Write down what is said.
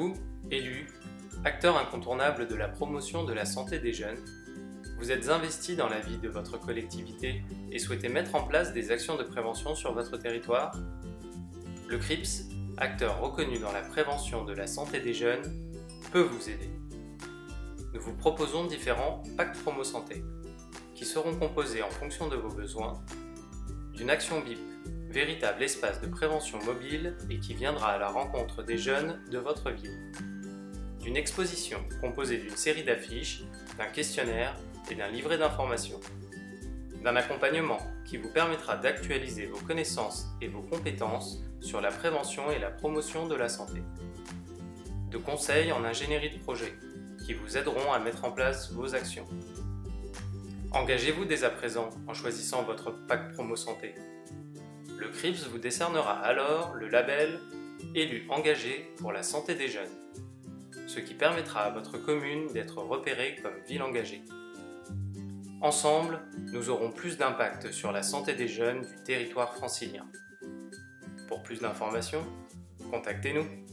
Vous, élus, acteurs incontournables de la promotion de la santé des jeunes, vous êtes investis dans la vie de votre collectivité et souhaitez mettre en place des actions de prévention sur votre territoire? Le CRIPS, acteur reconnu dans la prévention de la santé des jeunes, peut vous aider. Nous vous proposons différents pactes promo-santé qui seront composés en fonction de vos besoins d'une action BIP, véritable espace de prévention mobile et qui viendra à la rencontre des jeunes de votre ville, d'une exposition composée d'une série d'affiches, d'un questionnaire et d'un livret d'informations, d'un accompagnement qui vous permettra d'actualiser vos connaissances et vos compétences sur la prévention et la promotion de la santé, de conseils en ingénierie de projet qui vous aideront à mettre en place vos actions. Engagez-vous dès à présent en choisissant votre pacte promo santé. Le CRIPS vous décernera alors le label Élu engagé pour la santé des jeunes, ce qui permettra à votre commune d'être repérée comme ville engagée. Ensemble, nous aurons plus d'impact sur la santé des jeunes du territoire francilien. Pour plus d'informations, contactez-nous.